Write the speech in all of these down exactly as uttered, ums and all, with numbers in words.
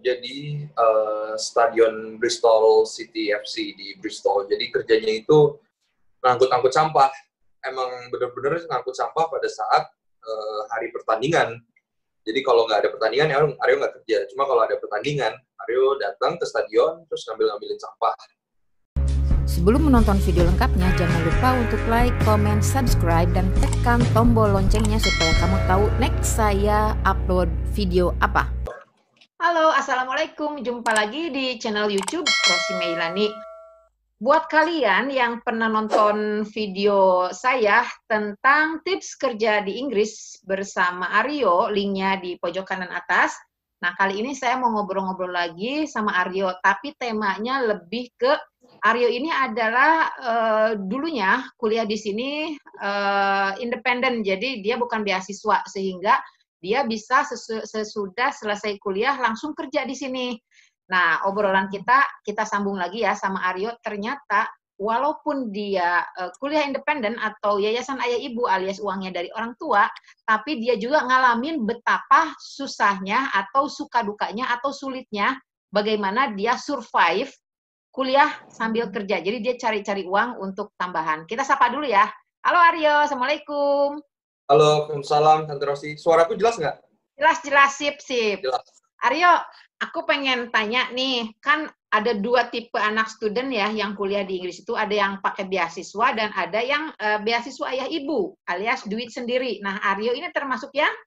kerja di uh, Stadion Bristol City F C di Bristol. Jadi kerjanya itu ngangkut-ngangkut sampah. Emang bener-bener ngangkut sampah pada saat uh, hari pertandingan. Jadi kalau nggak ada pertandingan, ya Aryo nggak kerja. Cuma kalau ada pertandingan, Aryo datang ke stadion, terus ngambil-ngambilin sampah. Sebelum menonton video lengkapnya, jangan lupa untuk like, comment, subscribe, dan tekan tombol loncengnya supaya kamu tahu next saya upload video apa. Halo, Assalamualaikum. Jumpa lagi di channel YouTube Rosi Meilani. Buat kalian yang pernah nonton video saya tentang tips kerja di Inggris bersama Aryo, linknya di pojok kanan atas. Nah, kali ini saya mau ngobrol-ngobrol lagi sama Aryo, tapi temanya lebih ke Aryo ini adalah uh, dulunya kuliah di sini uh, independen, jadi dia bukan beasiswa, sehingga dia bisa sesu sesudah selesai kuliah langsung kerja di sini. Nah, obrolan kita, kita sambung lagi ya sama Aryo. Ternyata walaupun dia uh, kuliah independen atau yayasan ayah ibu alias uangnya dari orang tua, tapi dia juga ngalamin betapa susahnya atau suka dukanya atau sulitnya bagaimana dia survive kuliah sambil kerja. Jadi dia cari-cari uang untuk tambahan. Kita sapa dulu ya. Halo Aryo, Assalamualaikum. Halo, Waalaikumsalam, Tante Rosi. Suaraku jelas nggak? Jelas-jelas, sip-sip. Jelas. Aryo, aku pengen tanya nih, kan ada dua tipe anak student ya yang kuliah di Inggris itu, ada yang pakai beasiswa dan ada yang uh, beasiswa ayah ibu alias duit sendiri. Nah, Aryo ini termasuk yang?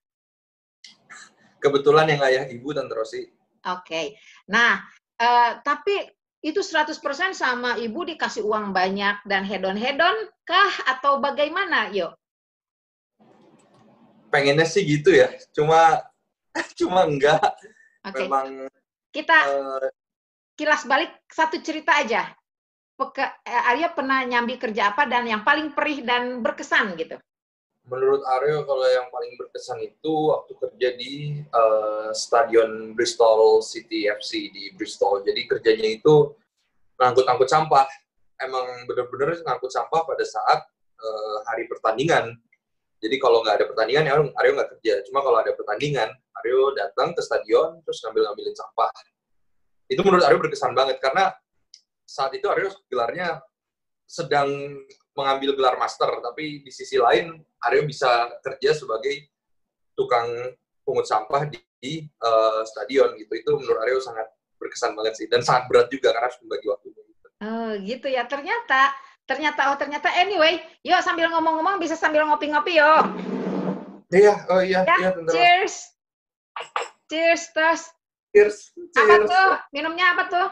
Kebetulan yang ayah ibu, Tante Rosi. Oke. Okay. Nah, uh, tapi itu seratus persen sama ibu dikasih uang banyak dan hedon-hedon kah atau bagaimana, Yo? Pengennya sih gitu ya, cuma cuma enggak. Okay. Memang kita uh, kilas balik satu cerita aja. Peke, Aryo pernah nyambi kerja apa dan yang paling perih dan berkesan gitu? Menurut Aryo kalau yang paling berkesan itu waktu kerja di uh, Stadion Bristol City F C di Bristol. Jadi kerjanya itu ngangkut-ngangkut sampah. Emang bener-bener ngangkut sampah pada saat uh, hari pertandingan. Jadi kalau nggak ada pertandingan, ya Aryo nggak kerja. Cuma kalau ada pertandingan, Aryo datang ke stadion, terus ngambil-ngambilin sampah. Itu menurut Aryo berkesan banget, karena saat itu Aryo gelarnya sedang mengambil gelar master, tapi di sisi lain Aryo bisa kerja sebagai tukang pungut sampah di, di uh, stadion gitu. Itu menurut Aryo sangat berkesan banget sih, dan sangat berat juga karena harus membagi waktu. Oh gitu ya, ternyata ternyata oh ternyata anyway, yuk sambil ngomong-ngomong bisa sambil ngopi-ngopi yuk. Iya, oh iya, ya, iya tentu. Cheers. Cheers, terus. Cheers. Cheers. Apa tuh? Minumnya apa tuh?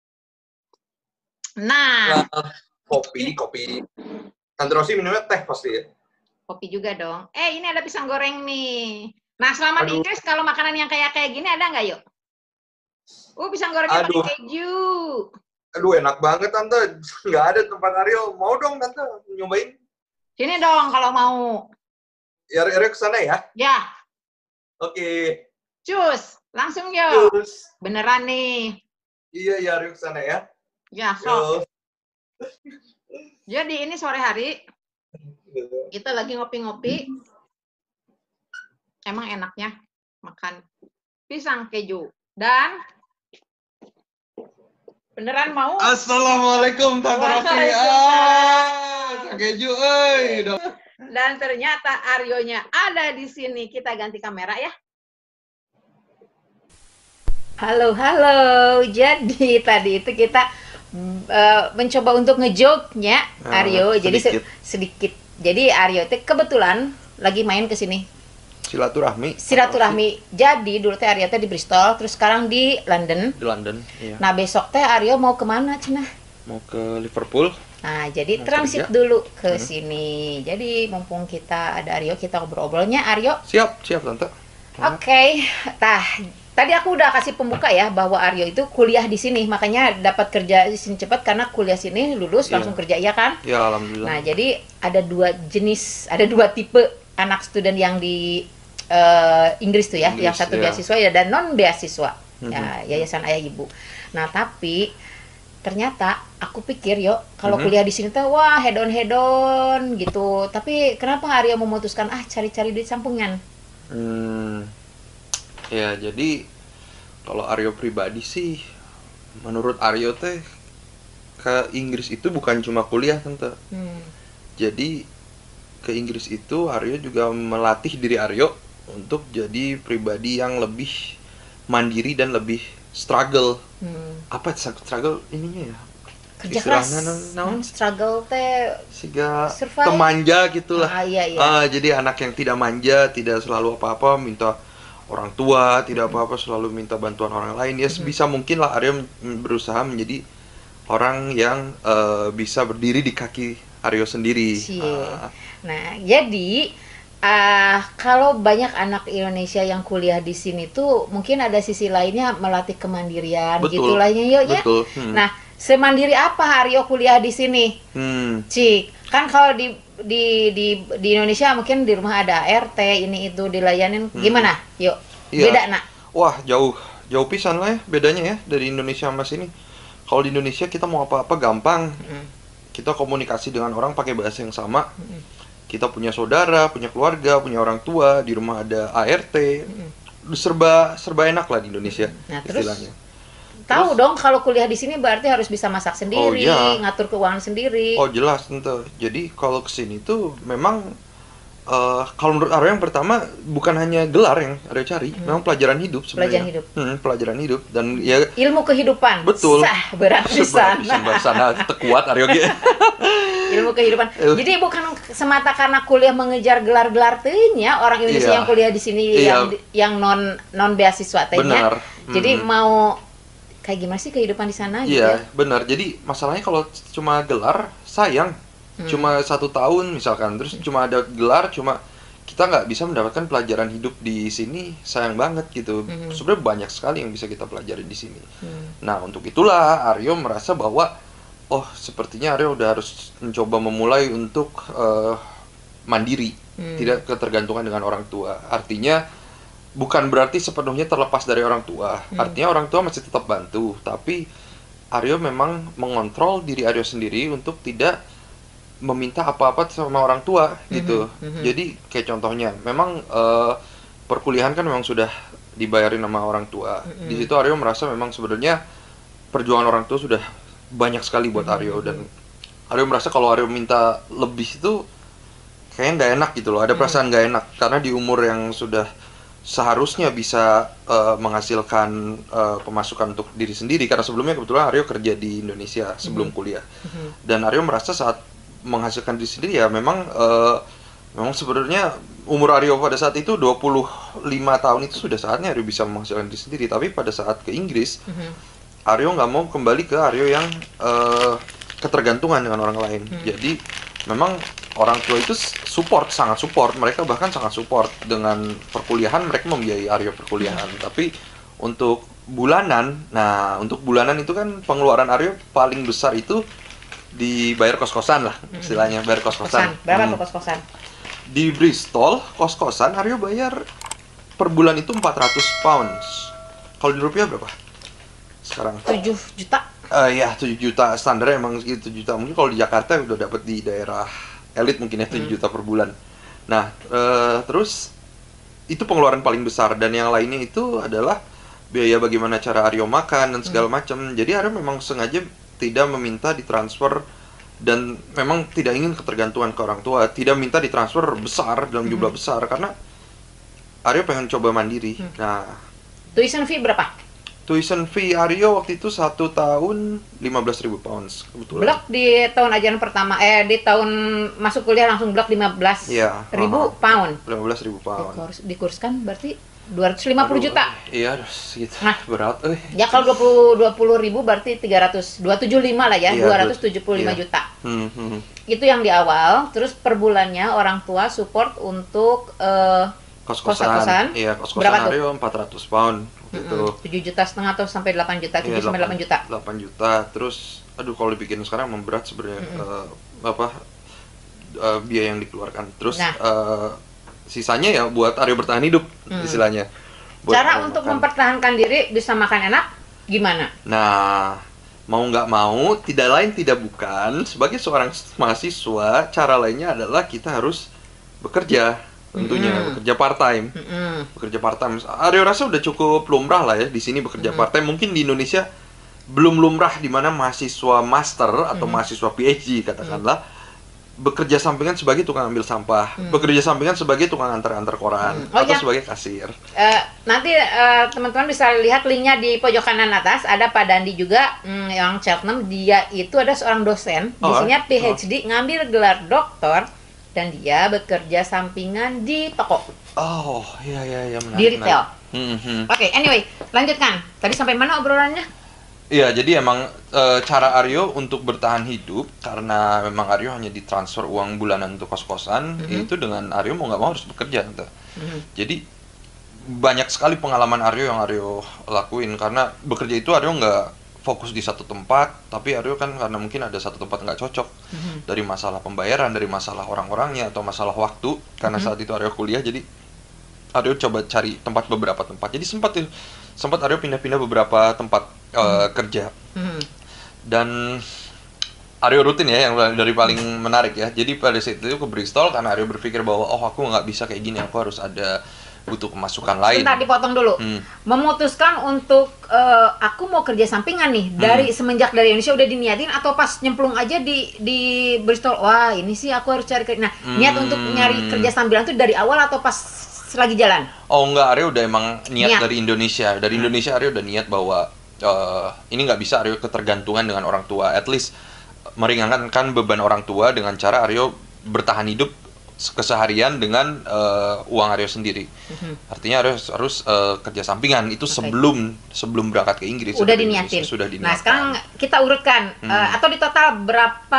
Nah, uh, kopi, kopi. Tante Rosi minumnya teh pasti ya? Kopi juga dong. Eh, ini ada pisang goreng nih. Nah, selama Aduh. di Inggris kalau makanan yang kayak kayak gini ada nggak, yuk? Uh, pisang gorengnya pakai keju. Aduh, enak banget, Tante. Nggak ada tempat Aryo. Mau dong, Tante, nyobain? Sini dong kalau mau. Ya, Aryo ke sana ya? Ya. Oke. Okay. Cus, langsung yuk. Cus. Beneran nih. Iya, ya, Aryo ke sana ya. Ya, so. Jadi ini sore hari, kita lagi ngopi-ngopi. Emang enaknya makan pisang keju. Dan beneran mau? Assalamualaikum, Tante Rosi. Ah, keju, oi. Dan ternyata Aryonya ada di sini. Kita ganti kamera ya. Halo, halo. Jadi tadi itu kita uh, mencoba untuk ngejoke-nya Aryo. Uh, Jadi sedikit. sedikit. Jadi Aryo itu kebetulan lagi main ke sini. Silaturahmi. Silaturahmi. Jadi dulu teh Aryo teh di Bristol, terus sekarang di London. Di London, iya. Nah, besok teh Aryo mau kemana, Cina? Mau ke Liverpool. Nah, jadi mau transit kerja. dulu ke hmm. sini. Jadi mumpung kita ada Aryo, kita ngobrol-ngobrolnya, Aryo. Siap, siap, Tante. Hmm. Oke. Okay. Nah, tadi aku udah kasih pembuka ya bahwa Aryo itu kuliah di sini, makanya dapat kerja di sini cepat karena kuliah sini lulus yeah. langsung kerja, iya kan? Ya, alhamdulillah. Nah, jadi ada dua jenis, ada dua tipe anak student yang di Uh, Inggris tuh ya, Inggris, yang satu yeah. beasiswa ya dan non beasiswa, mm-hmm. ya, yayasan ayah ibu. Nah tapi ternyata aku pikir yo kalau mm-hmm. kuliah di sini tuh wah head on head on gitu. Tapi kenapa Aryo memutuskan ah cari-cari duit sampingan? Hmm, ya jadi Kalau Aryo pribadi sih, menurut Aryo teh ke Inggris itu bukan cuma kuliah tante. Hmm. Jadi ke Inggris itu Aryo juga melatih diri Aryo untuk jadi pribadi yang lebih mandiri dan lebih struggle. Hmm. Apa struggle ininya ya? Kerja keras. Istilahnya naon- naon? Struggle teh Siga Survive. temanja gitulah. Ah, iya, iya. Ah, jadi anak yang tidak manja, tidak selalu apa-apa minta orang tua, tidak apa-apa selalu minta bantuan orang lain. Ya sebisa mungkin lah Aryo m- berusaha menjadi orang yang eh, bisa berdiri di kaki Aryo sendiri. Cie. Ah, Nah, jadi ah kalau banyak anak Indonesia yang kuliah di sini tuh mungkin ada sisi lainnya melatih kemandirian Betul. gitu lah ya, ya. betul. Hmm. Nah, semandiri apa Aryo kuliah di sini? Hmm. Cik, kan kalau di di di di Indonesia mungkin di rumah ada A R T ini itu dilayanin gimana? Yuk, Iya. beda nak. Wah, jauh jauh pisan lah ya bedanya ya dari Indonesia sama sini. Kalau di Indonesia kita mau apa-apa gampang. Kita komunikasi dengan orang pakai bahasa yang sama. Kita punya saudara, punya keluarga, punya orang tua, di rumah ada A R T. Serba serba enak lah di Indonesia Nah, terus istilahnya. tahu dong kalau kuliah di sini berarti harus bisa masak sendiri, iya. ngatur keuangan sendiri. Oh, jelas tentu. Jadi kalau kesini tuh memang eh, kalau menurut Aryo yang pertama bukan hanya gelar yang Aryo cari, memang pelajaran hidup sebenarnya. Pelajaran hidup. Hmm, pelajaran hidup dan ya Ilmu kehidupan. Betul. Sah, berat pisan. sana tekuat Aryo ge. Ilmu kehidupan. Eh. Jadi bukan semata karena kuliah mengejar gelar-gelar teh nya orang Indonesia Iya. yang kuliah di sini Iya. yang yang non non beasiswa teh nya. Benar. Jadi Hmm. mau kayak gimana sih kehidupan di sana gitu Iya, ya? benar. Jadi masalahnya kalau cuma gelar sayang. Hmm. Cuma satu tahun misalkan, terus cuma ada gelar, cuma kita nggak bisa mendapatkan pelajaran hidup di sini, sayang banget gitu. Hmm. Sebenarnya banyak sekali yang bisa kita pelajari di sini. Hmm. Nah, untuk itulah Aryo merasa bahwa oh, sepertinya Aryo udah harus mencoba memulai untuk eh, mandiri, Hmm. tidak ketergantungan dengan orang tua. Artinya bukan berarti sepenuhnya terlepas dari orang tua. Artinya orang tua masih tetap bantu, tapi Aryo memang mengontrol diri Aryo sendiri untuk tidak meminta apa-apa sama orang tua gitu. mhm. Jadi kayak contohnya, memang eh, perkuliahan kan memang sudah dibayarin sama orang tua. Di situ Aryo merasa memang sebenarnya perjuangan orang tua sudah banyak sekali buat Aryo, dan Aryo merasa kalau Aryo minta lebih itu kayaknya nggak enak gitu loh. Ada perasaan nggak enak karena di umur yang sudah seharusnya bisa eh, menghasilkan eh, pemasukan untuk diri sendiri, karena sebelumnya kebetulan Aryo kerja di Indonesia sebelum kuliah, dan Aryo merasa saat menghasilkan diri sendiri ya memang eh, memang sebenarnya umur Aryo pada saat itu dua puluh lima tahun itu sudah saatnya Aryo bisa menghasilkan diri sendiri. Tapi pada saat ke Inggris, Aryo nggak mau kembali ke Aryo yang eh, ketergantungan dengan orang lain. Jadi memang orang tua itu support, sangat support. Mereka bahkan sangat support dengan perkuliahan, mereka membiayai Aryo perkuliahan. Tapi untuk bulanan, nah untuk bulanan itu kan pengeluaran Aryo paling besar itu dibayar kos-kosan lah istilahnya, bayar kos-kosan. Kosan. Berapa Hmm. tuh kos-kosan? Di Bristol, kos-kosan Aryo bayar per bulan itu empat ratus pounds. Kalau di rupiah berapa sekarang? tujuh juta. Eh ya, tujuh juta standarnya emang segitu, tujuh juta. Mungkin kalau di Jakarta udah dapat di daerah elit mungkin ya tujuh juta per bulan. Nah, eh, terus itu pengeluaran paling besar, dan yang lainnya itu adalah biaya bagaimana cara Aryo makan dan segala macam. Jadi Aryo memang sengaja tidak meminta ditransfer, dan memang tidak ingin ketergantungan ke orang tua, tidak minta ditransfer besar dalam jumlah besar karena Aryo pengen coba mandiri. Nah, Tuition fee berapa? tuition fee Aryo waktu itu satu tahun lima belas ribu pounds kebetulan. Blok di tahun ajaran pertama, eh di tahun masuk kuliah langsung blok lima belas Iya, ribu aha. pound. lima belas ribu pound. Dikurs, dikurskan berarti dua ratus lima puluh Aduh, juta. Iya, aduh, segitu. Nah. Berat, eh. Ya kalau dua puluh dua puluh ribu berarti tiga ratus dua ratus tujuh puluh lima lah ya, Iya, dua ratus tujuh puluh lima iya. juta. Hmm, hmm. Itu yang di awal, terus per bulannya orang tua support untuk eh, Kos-kosan. Kos-kosan. Iya, Berapa kos-kosan tuh? Aryo empat ratus pound gitu. tujuh juta setengah atau sampai delapan juta, tujuh Iya, sampai delapan juta. delapan juta. Terus aduh kalau dibikin sekarang emang berat sebenarnya eh, apa eh, biaya yang dikeluarkan. Terus Nah. eh, sisanya ya buat Aryo bertahan hidup istilahnya. Buat Cara Aryo untuk makan. mempertahankan diri bisa makan enak gimana? Nah, mau nggak mau, tidak lain tidak bukan, sebagai seorang mahasiswa, cara lainnya adalah kita harus bekerja. tentunya Mm-mm. bekerja part time. Mm-mm. Bekerja part time. Aryo rasa udah cukup lumrah lah ya di sini bekerja part time. Mungkin di Indonesia belum lumrah di mana mahasiswa master atau mahasiswa P H D katakanlah bekerja sampingan sebagai tukang ambil sampah, Hmm. bekerja sampingan sebagai tukang antar-antar koran, Hmm. Oh, atau ya. sebagai kasir. Eh, nanti eh, teman-teman bisa lihat linknya di pojok kanan atas. Ada Pak Dandi juga hmm, yang Cheltenham. Dia itu ada seorang dosen, Oh, isinya oh. P H D, ngambil gelar doktor, dan dia bekerja sampingan di toko, Oh, iya iya iya menarik. di retail. menarik. Hmm, hmm. Oke, anyway, lanjutkan. Tadi sampai mana obrolannya? Iya, jadi emang e, cara Aryo untuk bertahan hidup karena memang Aryo hanya ditransfer uang bulanan untuk kos-kosan, Mhm. itu dengan Aryo mau nggak mau harus bekerja, Tante. Mhm. Jadi banyak sekali pengalaman Aryo yang Aryo lakuin karena bekerja itu Aryo nggak fokus di satu tempat, tapi Aryo kan karena mungkin ada satu tempat nggak cocok Mhm. dari masalah pembayaran, dari masalah orang-orangnya atau masalah waktu. Karena Mhm. saat itu Aryo kuliah, jadi Aryo coba cari tempat beberapa tempat. Jadi sempat tuh sempat Aryo pindah-pindah beberapa tempat eh, kerja. Mhm. Dan Aryo rutin ya yang dari paling menarik ya. Jadi pada saat itu ke Bristol karena Aryo berpikir bahwa oh aku nggak bisa kayak gini, aku harus ada butuh pemasukan lain. Sebentar, dipotong dulu. Hmm. Memutuskan untuk eh, aku mau kerja sampingan nih dari semenjak dari Indonesia udah diniatin atau pas nyemplung aja di di Bristol. Wah, ini sih aku harus cari kerja. Nah, niat Hmm. untuk nyari kerja sambilan tuh dari awal atau pas lagi jalan? Oh enggak, Aryo udah emang niat, Niat. dari Indonesia. Dari Indonesia Aryo udah niat bahwa eh, ini nggak bisa Aryo ketergantungan dengan orang tua. At least meringankan beban orang tua dengan cara Aryo bertahan hidup keseharian dengan eh, uang Aryo sendiri. Artinya Aryo harus, harus eh, kerja sampingan itu Oke. sebelum sebelum berangkat ke Inggris. Udah Sebelum diniatin. Indonesia, Sudah diniatin. Nah, sekarang kita urutkan Hmm. eh, atau di total berapa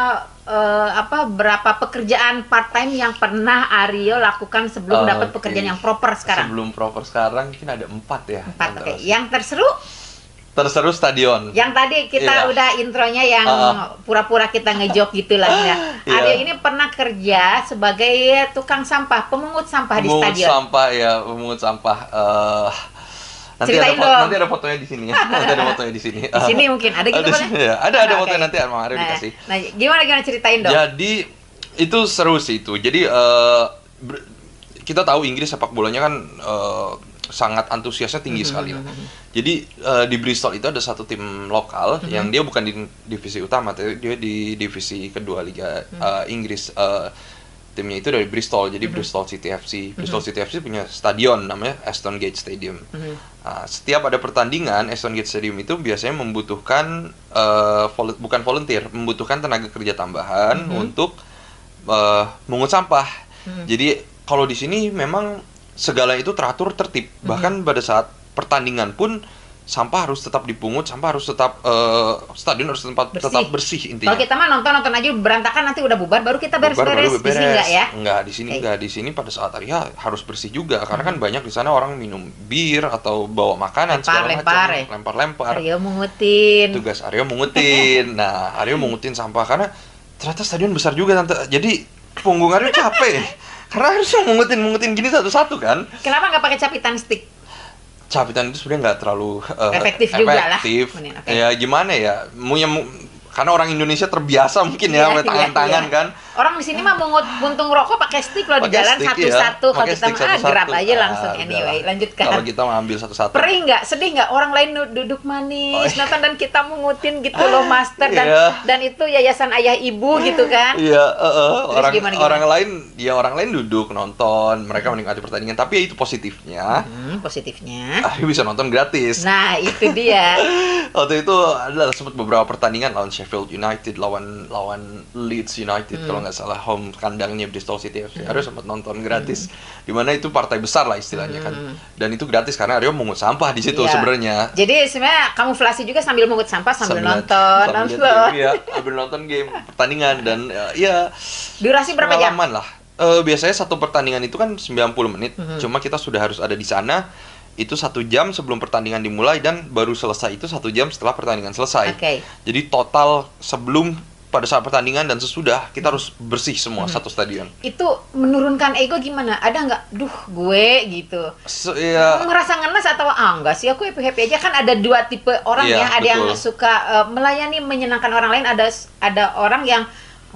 eh, apa berapa pekerjaan part time yang pernah Aryo lakukan sebelum Oke. dapat pekerjaan yang proper sekarang? Sebelum proper sekarang mungkin ada empat ya. Empat. Tante Oke. Rosi. Yang terseru Terseru stadion. yang tadi kita Iya. udah intronya yang Ah. pura-pura kita ngejok gitulah ya. Iya. Aryo ini pernah kerja sebagai tukang sampah, pemungut sampah di Pemungut stadion. sampah ya, pemungut sampah. Eh, nanti ada Ceritain foto, dong. nanti ada fotonya di sini ya. Nanti ada fotonya di sini. Di sini mungkin ada gitu ada, boleh? ya, ada ada Nah, fotonya oke. nanti sama Aryo Nah, dikasih. nah, gimana gimana ceritain dong. Jadi itu seru sih itu. Jadi eh, ber- kita tahu Inggris sepak bolanya kan eh, sangat antusiasnya tinggi sekali lah. Jadi eh, di Bristol itu ada satu tim lokal yang dia bukan di divisi utama, tapi dia di divisi kedua Liga eh, Inggris. Eh, timnya itu dari Bristol, jadi Bristol City F C. Bristol City F C punya stadion namanya Aston Gate Stadium. Nah, setiap ada pertandingan, Aston Gate Stadium itu biasanya membutuhkan eh, vol- bukan volunteer, membutuhkan tenaga kerja tambahan untuk eh, mengut sampah. Jadi kalau di sini memang segala itu teratur tertib. Bahkan pada saat pertandingan pun sampah harus tetap dipungut, sampah harus tetap eh, stadion harus tetap Bersih. tetap bersih Kalau intinya. kita mah nonton-nonton aja berantakan nanti udah bubar baru kita Bubar beres-beres. baru Di sini enggak ya? Enggak, di sini Oke. enggak. Di sini pada saat hari ya harus bersih juga karena kan banyak di sana orang minum bir atau bawa makanan Lempar, segala lempar, macam, ya. lempar-lempar. Aryo mungutin. Tugas Aryo mungutin. Nah, Aryo mungutin sampah karena ternyata stadion besar juga tante. Jadi punggung Aryo capek. Karena harusnya mungutin-mungutin gini satu-satu kan. Kenapa nggak pakai capitan stick? Capitan itu sebenarnya nggak terlalu eh, Efektif juga lah. efektif. Bener, oke. Ya gimana ya? Mu yang mu- karena orang Indonesia terbiasa mungkin Iya, ya pakai iya, tangan-tangan iya. kan. Orang di sini mah mungut puntung rokok pakai stick loh di Pakai jalan stick, satu-satu. iya. Kalau Pakai kita stick mah ah, satu-satu. grab aja langsung. Ah, Anyway, udahlah. lanjutkan. Kalau kita mau ambil satu-satu. Perih nggak? Sedih nggak? Orang lain nu- duduk manis, Oh, iya. nonton dan kita mungutin gitu loh, master dan Iya. dan itu yayasan ayah ibu gitu kan? Iya, eh, eh, Terus orang gimana, gimana? orang lain, ya orang lain duduk nonton, mereka menikmati pertandingan. Tapi ya itu positifnya, Hmm, positifnya. Aryo bisa nonton gratis. Nah itu dia. Waktu itu ada sempat beberapa pertandingan lawan Sheffield United, lawan lawan Leeds United Hmm. kalau nggak salah home kandangnya Bristol City F C. Aryo sempat nonton gratis, dimana itu partai besar lah istilahnya kan. Dan itu gratis karena Aryo mungut sampah di situ Hmm. Iya. sebenarnya. Jadi sebenarnya kamuflasi juga sambil mungut sampah sambil, nonton, sambil lihat nonton. game, ya, sambil nonton game pertandingan dan uh, ya Durasi berapa jam? pengalaman lah. Eh, biasanya satu pertandingan itu kan sembilan puluh menit, Mhm. cuma kita sudah harus ada di sana itu satu jam sebelum pertandingan dimulai dan baru selesai itu satu jam setelah pertandingan selesai. Oke. Jadi total sebelum pada saat pertandingan dan sesudah kita harus bersih semua Mhm. satu stadion. Itu menurunkan ego gimana? Ada nggak? Duh, gue gitu. So, ya, Ngerasa ngenes atau ah enggak sih aku happy-happy aja kan ada dua tipe orang Iya, ya. Ada yang betul. suka eh, melayani menyenangkan orang lain, ada ada orang yang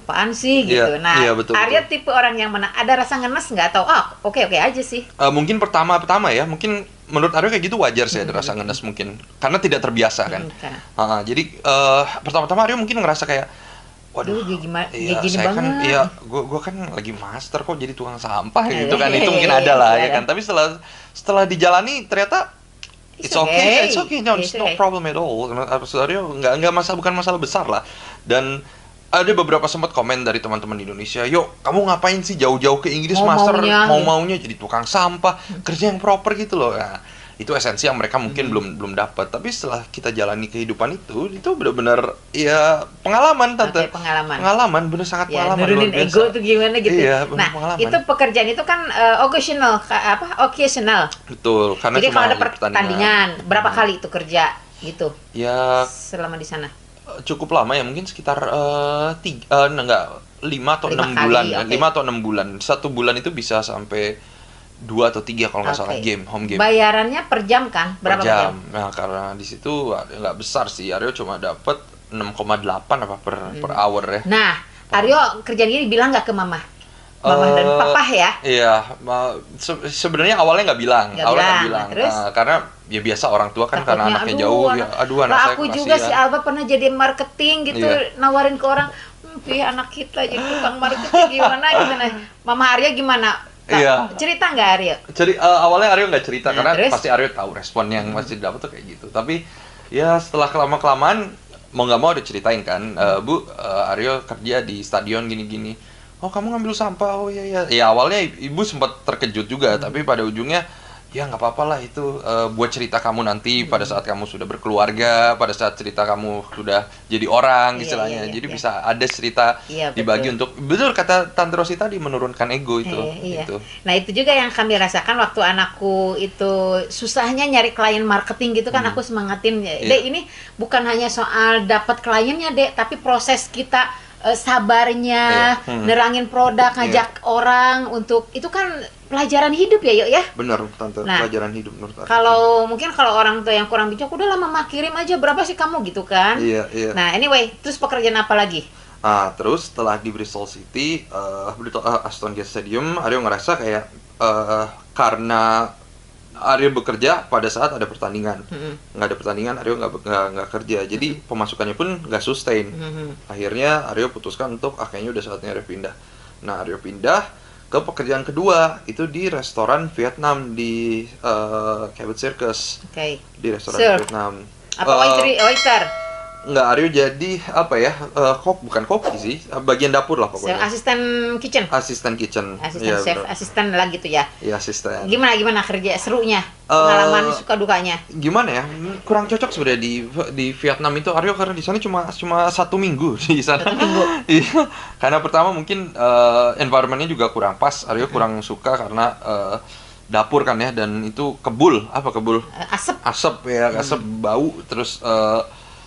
apaan sih gitu. Iya, Nah, iya, betul, Aryo betul. tipe orang yang mana ada rasa ngenes nggak atau ah oke oke aja sih. Uh, mungkin pertama-pertama ya, mungkin menurut Aryo kayak gitu wajar sih ada rasa ngenes mungkin karena tidak terbiasa kan. Hmm, karena- Uh, jadi uh, pertama-tama Aryo mungkin ngerasa kayak, waduh, Aduh, gimana- iya, gini saya kan, banget. iya, gua gua kan lagi master kok jadi tukang sampah Iya, gitu kan, iya, itu iya, mungkin iya, ada lah iya, ya kan. Tapi setelah setelah dijalani ternyata It's it's okay, okay. it's okay, no, it's It's no okay. problem at all. Maksud Aryo nggak nggak masalah, bukan masalah besar lah. Dan ada beberapa sempat komen dari teman-teman di Indonesia, yuk kamu ngapain sih jauh-jauh ke Inggris master, Mau-maunya, mau gitu. maunya jadi tukang sampah, kerja yang proper gitu loh. Nah, itu esensi yang mereka mungkin belum belum dapat. Tapi setelah kita jalani kehidupan itu, itu benar-benar ya pengalaman tante. Oke, pengalaman. Pengalaman, bener sangat Ya, pengalaman. nurunin luar biasa. ego tuh gimana gitu. Iya, bener Nah, pengalaman. itu pekerjaan itu kan eh, occasional, ka- apa? Occasional. Betul, karena Jadi cuma kalau ada di pertandingan, berapa Hmm. kali itu kerja gitu Ya selama di sana? cukup lama ya, mungkin sekitar eh, tiga, eh, enggak, lima atau Lima enam kali, bulan, ya. oke. lima atau enam bulan. Satu bulan itu bisa sampai dua atau tiga kalau nggak salah Oke. game, home game. Bayarannya per jam kan? Per Berapa jam. jam? Nah, karena di situ ah, nggak besar sih, Aryo cuma dapat enam koma delapan apa per Hmm. per hour ya. Nah, Aryo kerjaan ini bilang nggak ke mama? Mama dan Eh, papa ya? Iya, ma- se- sebenarnya awalnya nggak bilang, Nggak awalnya nggak bilang. bilang. Terus? Ah, karena ya biasa orang tua kan karena Takutnya, anaknya aduh, jauh ya, anak- aduh anak Lah, saya aku kasihan. juga si Alba pernah jadi marketing gitu, Iya. nawarin ke orang, hmm, Pi, anak kita jadi tukang marketing gimana gimana. Mama Aryo gimana? Kak, Iya. cerita nggak Aryo? Jadi eh, awalnya Aryo nggak cerita Nah, karena terus? pasti Aryo tahu respon yang masih dapat tuh kayak gitu. Tapi ya setelah kelama kelamaan mau nggak mau ada ceritain kan, "Eh, Bu, eh, Aryo kerja di stadion gini-gini. Oh, kamu ngambil sampah? Oh iya iya. Ya awalnya ibu sempat terkejut juga, tapi pada ujungnya ya nggak apa-apa lah itu eh, buat cerita kamu nanti pada saat kamu sudah berkeluarga, pada saat cerita kamu sudah jadi orang Iya, istilahnya. iya, iya, Jadi iya. bisa ada cerita Iya, dibagi betul. untuk betul kata Tante Rosi tadi, menurunkan ego itu. Eh, iya. Gitu. Nah, itu juga yang kami rasakan waktu anakku itu susahnya nyari klien marketing gitu kan, aku semangatin, Iya. Dek, ini bukan hanya soal dapat kliennya, Dek, tapi proses kita eh, sabarnya, Iya. Hmm. nerangin produk, ngajak orang untuk itu kan pelajaran hidup ya, yuk ya. Benar, Tante, Nah, pelajaran hidup menurut aku. Kalau mungkin kalau orang tua yang kurang bijak, udah lah mama kirim aja, berapa sih kamu gitu kan. Iya, iya. Nah, anyway, terus pekerjaan apa lagi? Ah, terus setelah di Bristol City, eh Bristol eh, Aston Gate Stadium, Aryo ngerasa kayak eh karena Aryo bekerja pada saat ada pertandingan. Mm-mm. Nggak ada pertandingan, Aryo nggak be- nggak nggak kerja. Jadi pemasukannya pun nggak sustain. Mhm. Akhirnya Aryo putuskan untuk ah, kayaknya udah saatnya Aryo pindah. Nah, Aryo pindah ke pekerjaan kedua, itu di restoran Vietnam di eh Cabot Circus, Oke. di restoran Serve. Vietnam. Apa Eh, waiter? waiter? Nggak, Aryo jadi apa ya, eh, kok bukan koki sih, eh, bagian dapur lah Chef, pokoknya. asisten kitchen. Asisten kitchen. Asisten Iya, chef, bener. asisten lah gitu ya. Iya, asisten. Gimana gimana kerja serunya? Pengalaman suka dukanya. Gimana ya? Kurang cocok sebenarnya di di Vietnam itu Aryo karena di sana cuma cuma satu minggu di sana. Satu minggu. Iya. Karena pertama mungkin eh, environment-nya juga kurang pas. Aryo kurang suka karena eh, dapur kan ya, dan itu kebul, apa kebul? Eh, Asap. Asap ya, asap bau, terus eh,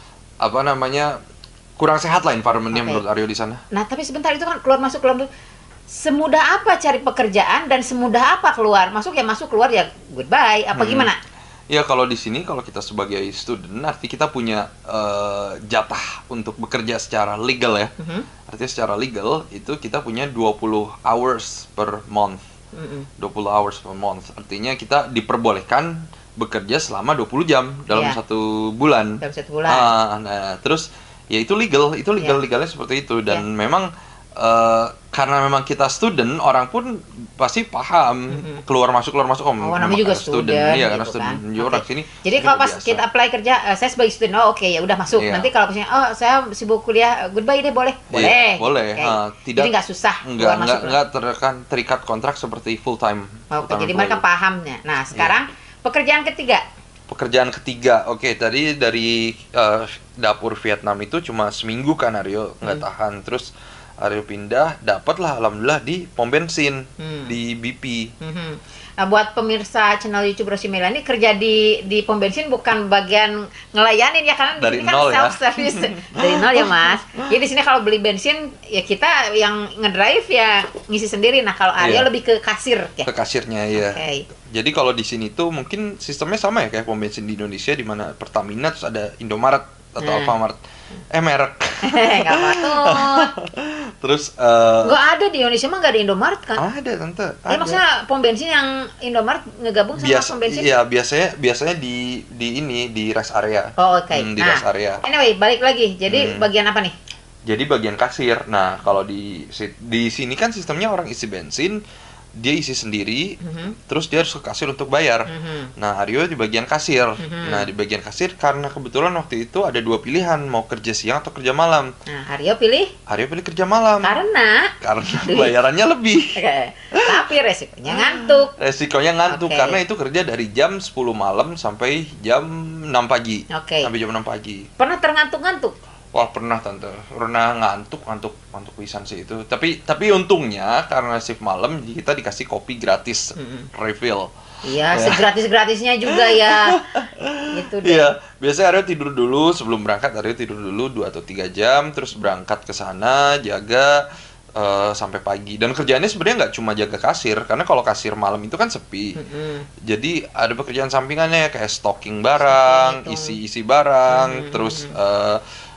apa namanya? Kurang sehat lah environment-nya Oke. menurut Aryo di sana. Nah, tapi sebentar itu kan keluar masuk keluar masuk. Semudah apa cari pekerjaan dan semudah apa keluar? Masuk ya masuk, keluar ya goodbye. Apa Hmm. gimana? Ya kalau di sini kalau kita sebagai student arti kita punya eh, jatah untuk bekerja secara legal ya. Mhm. Artinya secara legal itu kita punya dua puluh hours per month. Mm-mm. dua puluh hours per month. Artinya kita diperbolehkan bekerja selama dua puluh jam dalam Iya. satu bulan. Dalam satu bulan. Ah, nah, terus ya itu legal, itu legal Iya. legalnya seperti itu, dan Iya. memang eh, karena memang kita student, orang pun pasti paham Mm-mm. keluar masuk keluar masuk. Oh, Oh, memang namanya juga karena student, iya gitu karena kan. student Oke. juga orang sini. Jadi itu kalau pas biasa. kita apply kerja, eh, saya sebagai student, oh oke ya udah masuk. Iya. Nanti kalau misalnya, oh saya sibuk kuliah, goodbye deh, boleh? Iya, Boleh. boleh. Oke. Ah, tidak- Jadi nggak susah Enggak, keluar enggak, masuk. enggak terkan, terikat kontrak seperti full time. Oke, jadi mereka pahamnya. Nah, sekarang pekerjaan ketiga. Pekerjaan ketiga, oke, tadi dari eh, dapur Vietnam itu cuma seminggu kan Aryo nggak Hmm. tahan, terus Aryo pindah, dapatlah alhamdulillah di pom bensin Hmm. di B P. Mhm. Nah, buat pemirsa channel YouTube Rosimela ini kerja di di pom bensin bukan bagian ngelayanin ya, karena di Dari sini kan nol ya. self service dari nol ya Mas. Jadi di sini kalau beli bensin ya kita yang ngedrive ya ngisi sendiri. Nah kalau Aryo Iya. lebih ke kasir ya. Ke kasirnya ya. Oke. Jadi kalau di sini tuh mungkin sistemnya sama ya kayak pom bensin di Indonesia, di mana Pertamina terus ada Indomaret. atau Nah. Alfamart. Eh merek. Nggak patut. Terus eh Nggak ada di Indonesia mah nggak ada Indomaret kan? ada tante. Ya Ada. maksudnya pom bensin yang Indomaret ngegabung sama Biasa, pom bensin? iya biasanya biasanya di di ini di rest area. Oh, oke. Hmm, di Nah, rest area. anyway, balik lagi. Jadi Hmm. bagian apa nih? Jadi bagian kasir. Nah, kalau di di sini kan sistemnya orang isi bensin, dia isi sendiri, Mhm. terus dia harus ke kasir untuk bayar. Mhm. Nah, Aryo di bagian kasir. Mhm. Nah, di bagian kasir karena kebetulan waktu itu ada dua pilihan, mau kerja siang atau kerja malam. Nah, Aryo pilih Aryo pilih kerja malam karena karena Duit. bayarannya lebih. tapi resikonya ngantuk. Resikonya ngantuk Oke. karena itu kerja dari jam sepuluh malam sampai jam enam pagi. Oke. Sampai jam enam pagi. Pernah terngantuk-ngantuk? Wah, pernah tante, pernah ngantuk, ngantuk, ngantuk pisan sih itu. Tapi tapi untungnya karena shift malam kita dikasih kopi gratis, Mm-mm. refill. Iya, Ya. segratis-gratisnya juga ya. Gitu deh. Iya, biasanya Aryo tidur dulu sebelum berangkat. Aryo tidur dulu dua atau tiga jam, terus berangkat ke sana, jaga eh, sampai pagi. Dan kerjaannya sebenarnya nggak cuma jaga kasir, karena kalau kasir malam itu kan sepi. Mm-mm. Jadi ada pekerjaan sampingannya kayak stocking barang, Stocking itu. isi-isi barang, Hmm. terus eh,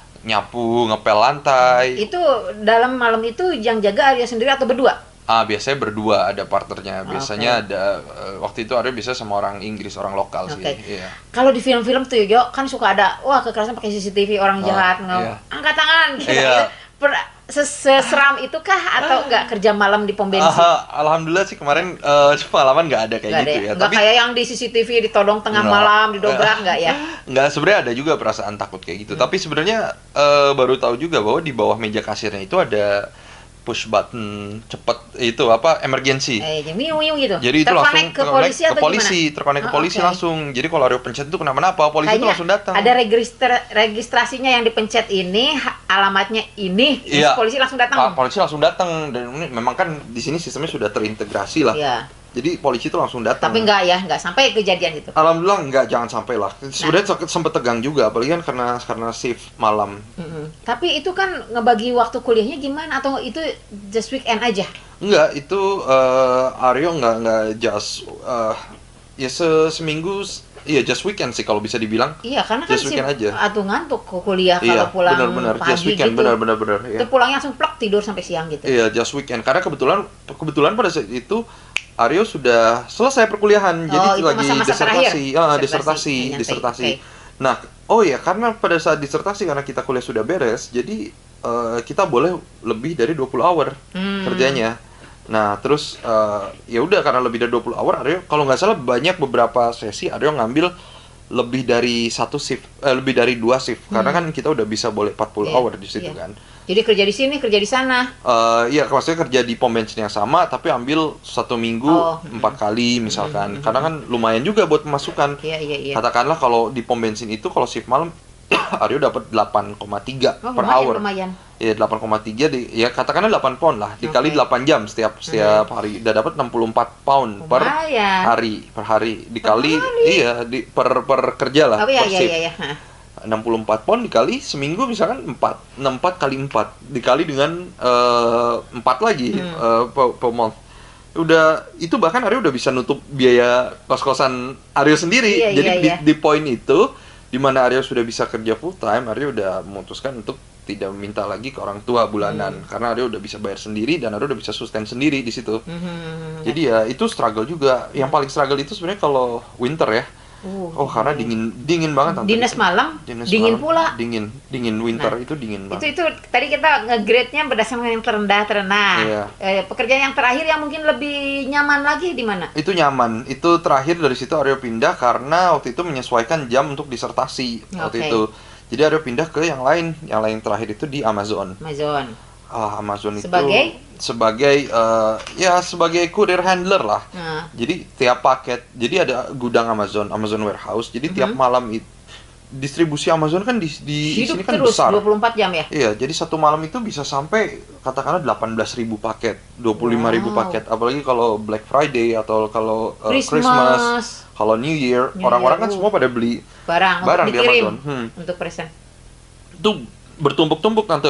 nyapu, ngepel lantai. Itu dalam malam itu yang jaga Aryo sendiri atau berdua? Ah, biasanya berdua ada partnernya. Biasanya Oke. ada eh, waktu itu Aryo bisa sama orang Inggris, orang lokal sih. Oke. Iya. Kalau di film-film tuh Jo, kan suka ada wah kekerasan pakai C C T V orang Oh, jahat nggak iya. angkat tangan gitu. Iya. Per- ses- Seseram itu kah atau enggak kerja malam di pom bensin? Aha, alhamdulillah sih kemarin eh pengalaman nggak ada kayak Nggak ada gitu ya? ya. Nggak Tapi kayak yang di C C T V ditodong tengah Nggak. malam, didobrak nggak ya? nggak, sebenarnya ada juga perasaan takut kayak gitu. Tapi sebenarnya eh, baru tahu juga bahwa di bawah meja kasirnya itu ada push button cepet itu apa emergency. Eh, yang miu-miu gitu. Jadi itu Terkonek langsung ke polisi ke atau polisi, gimana? terkonek ke Ah, polisi oke. langsung. Jadi kalau Aryo pencet itu kenapa-napa, polisi itu Kayaknya langsung datang. ada register registrasinya yang dipencet ini, ha- alamatnya ini, terus Iya. polisi langsung Pak, datang. polisi langsung datang dan ini memang kan di sini sistemnya sudah terintegrasi lah. Iya. Jadi polisi itu langsung datang. Tapi enggak ya, enggak sampai kejadian itu. Alhamdulillah enggak, jangan sampai lah. Nah. Sebenarnya sempet- sempet tegang juga, apalagi kan karena karena shift malam. Mm-mm. Tapi itu kan ngebagi waktu kuliahnya gimana atau itu just weekend aja? Enggak, itu eh, Aryo enggak enggak just eh, ya se seminggu, iya just weekend sih kalau bisa dibilang. Iya, karena kan Just si weekend aja. atuh ngantuk ke kuliah Iya, kalau pulang benar-benar pagi just weekend, gitu. benar-benar benar. Itu Iya. pulangnya langsung plek tidur sampai siang gitu. Iya, just weekend. Karena kebetulan kebetulan pada saat itu Aryo sudah selesai perkuliahan, jadi Oh, itu lagi masa-masa terakhir? disertasi, ah, Disertasi, disertasi, nyantai. disertasi. Oke. Nah, oh ya, karena pada saat disertasi karena kita kuliah sudah beres, jadi eh, kita boleh lebih dari dua puluh hour Hmm. kerjanya. Nah, terus eh, ya udah karena lebih dari dua puluh hour, Aryo kalau nggak salah banyak beberapa sesi Aryo ngambil lebih dari satu shift, eh, lebih dari dua shift, karena kan kita udah bisa boleh empat puluh Iya, hour di situ iya. kan. Jadi kerja di sini, kerja di sana. Eh iya, maksudnya kerja di pom bensin yang sama, tapi ambil satu minggu Oh, empat kali misalkan, karena kan lumayan juga buat pemasukan. Iya, iya, iya. Katakanlah kalau di pom bensin itu kalau shift malam, Aryo dapat delapan koma tiga Oh, per lumayan, hour. lumayan. Ya delapan koma tiga di, ya katakanlah delapan pound lah, dikali Oke. delapan jam setiap setiap hari, udah dapat enam puluh empat pound per Lumayan. hari, per hari dikali, iya di per per kerja lah, Oh iya, per iya, shift. iya, iya. Hah. enam puluh empat pound dikali seminggu misalkan empat, enam puluh empat kali empat dikali dengan eh, empat lagi Hmm. eh, per, per month. Udah itu bahkan Aryo udah bisa nutup biaya kos-kosan Aryo sendiri. Iya, Jadi iya, di, iya. di poin itu di mana Aryo sudah bisa kerja full time, Aryo udah memutuskan untuk tidak meminta lagi ke orang tua bulanan Hmm. karena Aryo udah bisa bayar sendiri dan Aryo udah bisa sustain sendiri di situ. Mhm. Jadi ya itu struggle juga. Yang paling struggle itu sebenarnya kalau winter ya. Uh, Oh, karena dingin dingin banget tante. dinas malam, Dinas dingin malam, pula. Dingin, dingin winter Nah, itu dingin Itu banget. itu tadi kita nge-grade-nya berdasarkan yang terendah terendah. Iya. Eh, pekerjaan yang terakhir yang mungkin lebih nyaman lagi di mana? Itu nyaman. Itu terakhir dari situ Aryo pindah karena waktu itu menyesuaikan jam untuk disertasi waktu Oke. itu. Jadi Aryo pindah ke yang lain. Yang lain terakhir itu di Amazon. Amazon. Ah, Amazon itu Sebagai? sebagai eh, ya sebagai courier handler lah. Nah, Jadi tiap paket, jadi ada gudang Amazon, Amazon warehouse. Jadi tiap Mhm. malam itu distribusi Amazon kan di di hidup sini kan terus besar. dua puluh empat jam ya? Iya, jadi satu malam itu bisa sampai katakanlah delapan belas ribu paket, dua puluh lima ribu Wow. paket. Apalagi kalau Black Friday atau kalau uh, Christmas, Christmas, kalau New Year, New orang-orang Year, kan uh. semua pada beli barang, barang untuk di dikirim Amazon. Hmm. untuk present. Itu bertumpuk-tumpuk nanti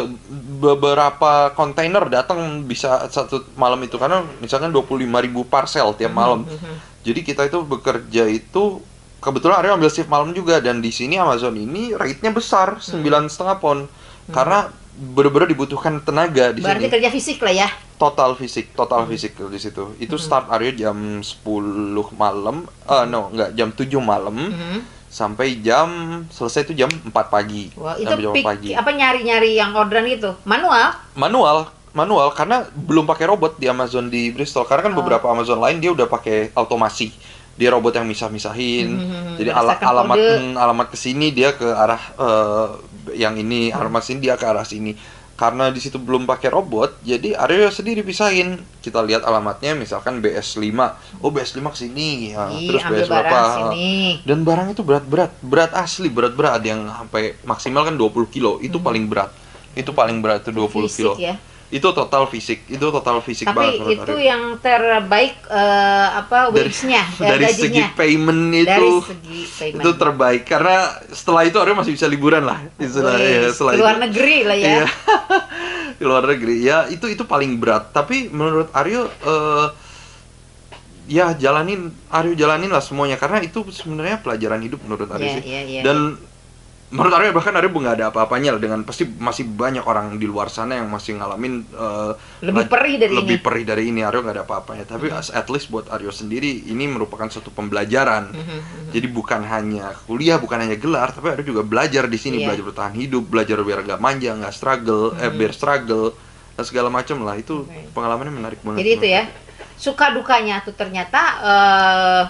beberapa kontainer datang bisa satu malam itu karena misalkan dua puluh lima ribu parcel tiap malam. Mhm. Jadi kita itu bekerja itu kebetulan Aryo ambil shift malam juga, dan di sini Amazon ini rate-nya besar, sembilan setengah pound. Hmm. Karena benar-benar dibutuhkan tenaga di Berarti sini. Berarti kerja fisik lah ya. Total fisik, total hmm. fisik di situ. Itu hmm. start Aryo jam sepuluh malam, uh, no, enggak, jam tujuh malam. Hmm. Sampai jam selesai itu jam empat pagi. Wah, itu pik, pagi. Apa nyari-nyari yang orderan gitu? Manual? Manual, manual karena belum pakai robot di Amazon di Bristol. Karena kan oh. beberapa Amazon lain dia udah pakai automasi. Dia robot yang misah-misahin. Hmm, Jadi ala alamat hmm, alamat ke sini dia ke arah uh, yang ini, hmm. alamat sini dia ke arah sini. Karena di situ belum pakai robot, jadi Aryo sendiri pisahin. Kita lihat alamatnya, misalkan B S lima. Oh, B S lima ke sini. Ya, Ih, terus B S berapa? Sini. Dan barang itu berat-berat, berat asli, berat-berat. Ada yang sampai maksimal kan dua puluh kilo. Itu hmm. paling berat. Itu paling berat itu dua puluh kilo. Ya? Itu total fisik, itu total fisik Tapi banget. Tapi itu Aryo. Yang terbaik uh, apa wage-nya, dari, dari segi payment itu, dari segi payment. Itu terbaik karena setelah itu Aryo masih bisa liburan lah. Istilah, ya, setelah keluar itu. Negeri lah ya. Iya. Keluar negeri ya, itu itu paling berat. Tapi menurut Aryo uh, ya jalanin, Aryo jalanin lah semuanya karena itu sebenarnya pelajaran hidup menurut Aryo yeah, sih. Yeah, yeah, Dan yeah. menurut Aryo bahkan Aryo nggak ada apa-apanya lah dengan pasti masih banyak orang di luar sana yang masih ngalamin uh, lebih perih dari lebih ini. perih dari ini. Aryo nggak ada apa-apanya. Tapi mm-hmm. at least buat Aryo sendiri ini merupakan suatu pembelajaran. Mm-hmm. Jadi bukan hanya kuliah, bukan hanya gelar, tapi Aryo juga belajar di sini, yeah. belajar bertahan hidup, belajar biar nggak manja, nggak struggle, mm-hmm. eh biar struggle dan segala macam lah. Itu okay. pengalamannya menarik banget. Jadi itu ya, suka dukanya tuh ternyata. Uh,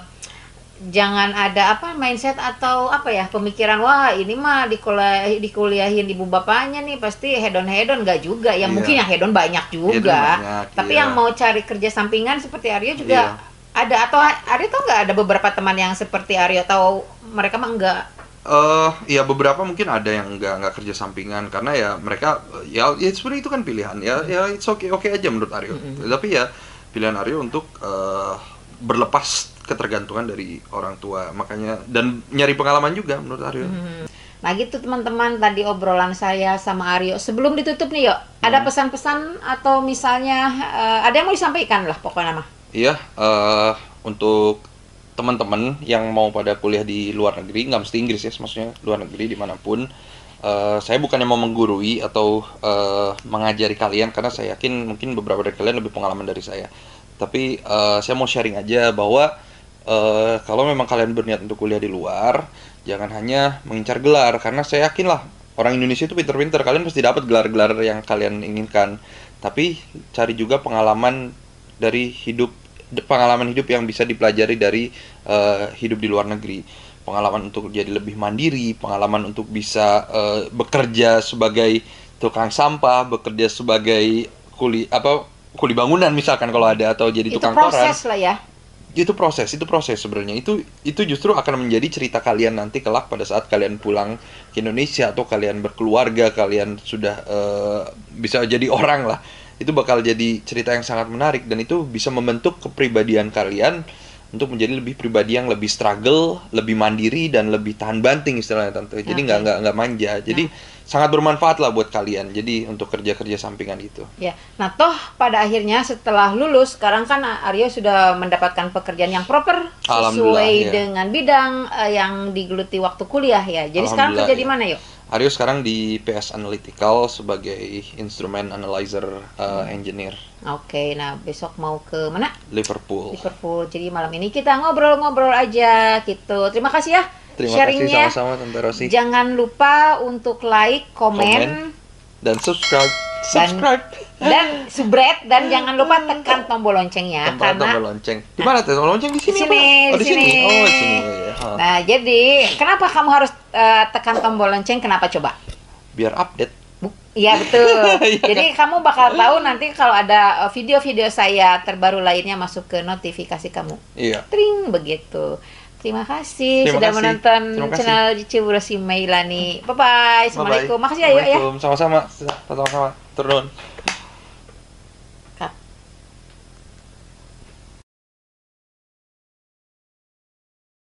Jangan ada apa mindset atau apa ya pemikiran wah ini mah dikuliah, dikuliahin ibu bapaknya nih pasti hedon hedon nggak juga ya, yeah. mungkin yang hedon banyak juga hedon banyak, tapi yeah. yang mau cari kerja sampingan seperti Aryo juga yeah. ada, atau Aryo tau nggak ada beberapa teman yang seperti Aryo, atau mereka mah enggak? Uh, ya beberapa mungkin ada yang nggak nggak kerja sampingan karena ya mereka ya, ya sebenarnya itu kan pilihan ya, ya it's okay oke okay aja menurut Aryo, mm-hmm. tapi ya pilihan Aryo untuk uh, berlepas ketergantungan dari orang tua, makanya dan nyari pengalaman juga menurut Aryo. Hmm. Nah gitu teman-teman, tadi obrolan saya sama Aryo. Sebelum ditutup nih yuk, hmm. ada pesan-pesan atau misalnya uh, ada yang mau disampaikan lah pokoknya mah. Iya, uh, untuk teman-teman yang mau pada kuliah di luar negeri, nggak mesti Inggris ya, maksudnya luar negeri dimanapun. Uh, saya bukannya mau menggurui atau uh, mengajari kalian karena saya yakin mungkin beberapa dari kalian lebih pengalaman dari saya. Tapi uh, saya mau sharing aja bahwa Uh, kalau memang kalian berniat untuk kuliah di luar, jangan hanya mengincar gelar, karena saya yakin lah orang Indonesia itu pinter-pinter, kalian pasti dapat gelar-gelar yang kalian inginkan. Tapi cari juga pengalaman dari hidup, pengalaman hidup yang bisa dipelajari dari uh, hidup di luar negeri. Pengalaman untuk jadi lebih mandiri, pengalaman untuk bisa uh, bekerja sebagai tukang sampah, bekerja sebagai kuli apa kuli bangunan misalkan kalau ada, atau jadi tukang koran. Itu proses lah ya. Itu proses, itu proses sebenarnya. Itu itu justru akan menjadi cerita kalian nanti kelak pada saat kalian pulang ke Indonesia atau kalian berkeluarga, kalian sudah uh, bisa jadi orang lah. Itu bakal jadi cerita yang sangat menarik dan itu bisa membentuk kepribadian kalian untuk menjadi lebih pribadi yang lebih struggle, lebih mandiri dan lebih tahan banting istilahnya tante. Jadi nggak okay. nggak nggak manja. Jadi nah. sangat bermanfaat lah buat kalian. Jadi untuk kerja-kerja sampingan itu. Ya. Nah toh pada akhirnya setelah lulus sekarang kan Aryo sudah mendapatkan pekerjaan yang proper sesuai ya. dengan bidang uh, yang digeluti waktu kuliah ya. Jadi sekarang kerja ya. di mana yuk? Aryo sekarang di P S Analytical sebagai Instrument Analyzer uh, Engineer. Oke, okay, nah besok mau ke mana? Liverpool. Liverpool. Jadi malam ini kita ngobrol-ngobrol aja gitu. Terima kasih ya. Terima sharingnya. kasih sama-sama Tante Rosi. Jangan lupa untuk like, komen, komen dan subscribe. Subscribe. Dan, dan subscribe dan jangan lupa tekan tombol loncengnya. Tekan karena tombol lonceng. Di mana tuh tombol lonceng? Di sini. Di sini. Oh, di sini. sini. Oh, di sini. Oh, ya. oh. Nah, jadi kenapa kamu harus uh, tekan tombol lonceng? Kenapa coba? Biar update. Iya betul. Jadi kamu bakal tahu nanti kalau ada video-video saya terbaru lainnya masuk ke notifikasi kamu. Iya. Tring begitu. Terima kasih Terima sudah kasih. menonton channel Ciburu Si Meilani. Bye bye. Assalamualaikum. Makasih ya, yuk ya. Sama-sama. Sama-sama. Turun.